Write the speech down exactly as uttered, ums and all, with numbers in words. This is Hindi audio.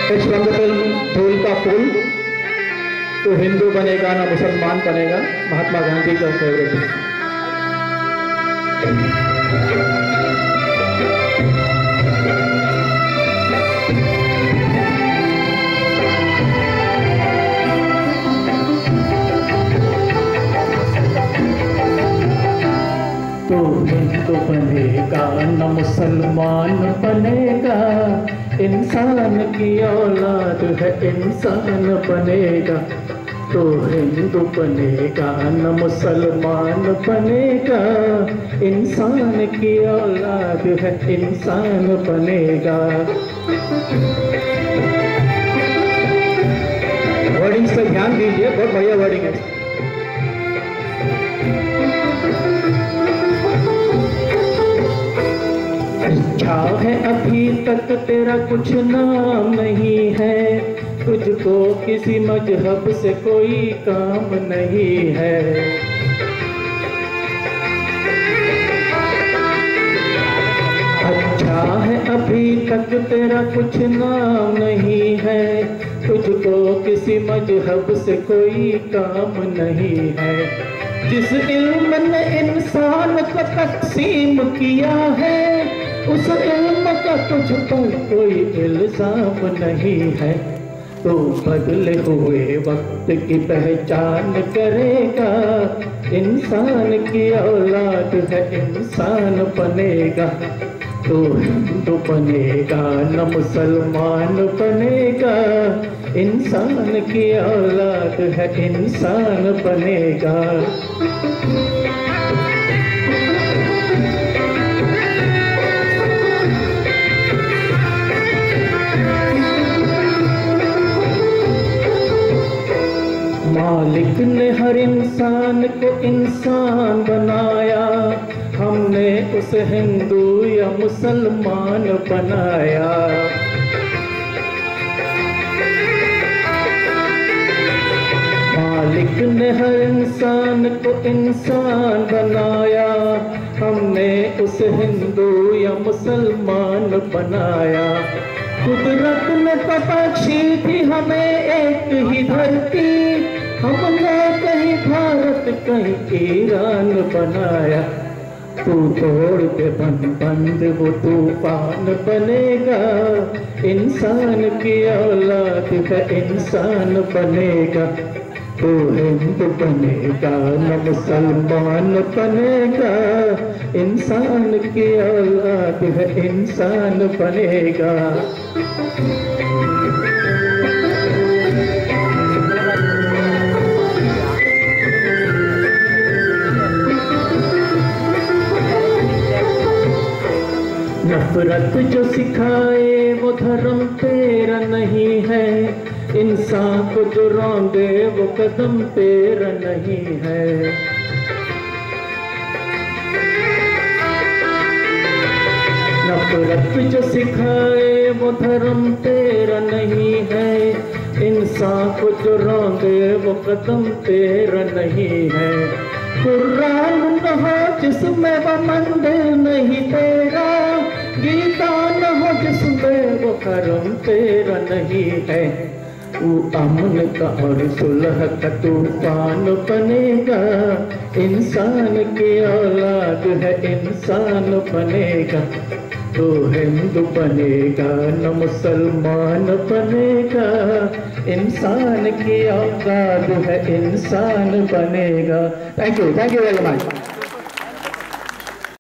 इस फिल्म फूल का फूल तो हिंदू बनेगा ना मुसलमान बनेगा, महात्मा गांधी का फेवरेट है। तो हिंदू बनेगा न मुसलमान बनेगा, इंसान की औलाद है इंसान बनेगा। तो हिंदू बनेगा न मुसलमान बनेगा, इंसान की औलाद है इंसान बनेगा। वर्डिंग्स पे ध्यान दीजिए, बहुत बढ़िया वर्डिंग है। अच्छा है अभी तक तेरा कुछ नाम नहीं है, तुझको किसी मजहब से कोई काम नहीं है। अच्छा है अभी तक तेरा कुछ नाम नहीं है, तुझको किसी मजहब से कोई काम नहीं है। जिस इल्म ने इंसान को तकसीम किया है, उस इल्म का तुझ पर कोई इल्जाम नहीं है। तो बदले हुए वक्त की पहचान करेगा, इंसान की औलाद है इंसान बनेगा। तो हिंदू बनेगा न मुसलमान बनेगा, इंसान की औलाद है इंसान बनेगा। मालिक ने हर इंसान को इंसान बनाया, हमने उसे हिंदू या मुसलमान बनाया। मालिक ने हर इंसान को इंसान बनाया, हमने उसे हिंदू या मुसलमान बनाया। कुदरत ने तो बख्शी थी हमें एक ही धरती, हमने कहीं भारत कहीं ईरान बनाया। तू तोड़ के बंद बंद वो तूफान बनेगा, इंसान की औलाद है इंसान बनेगा। तो हिंदू बनेगा न मुसलमान बनेगा, इंसान की औलाद है इंसान बनेगा। नफरत जो सिखाए वो धर्म तेरा नहीं है, इंसान को जो रौंदे वो कदम तेरा नहीं है। नफरत जो सिखाए वो धर्म तेरा नहीं है, इंसान को जो रौंदे वो कदम तेरा नहीं है। कुरान न हो जिसमें वो मंदिर नहीं तेरा, गीता न हो जिसमें वो करम तेरा नहीं है। तू अमन का और सुलह का तूफान बनेगा, इंसान की औलाद है इंसान बनेगा। तो हिंदू बनेगा न मुसलमान बनेगा, इंसान की औलाद है इंसान बनेगा। Thank you, thank you very much.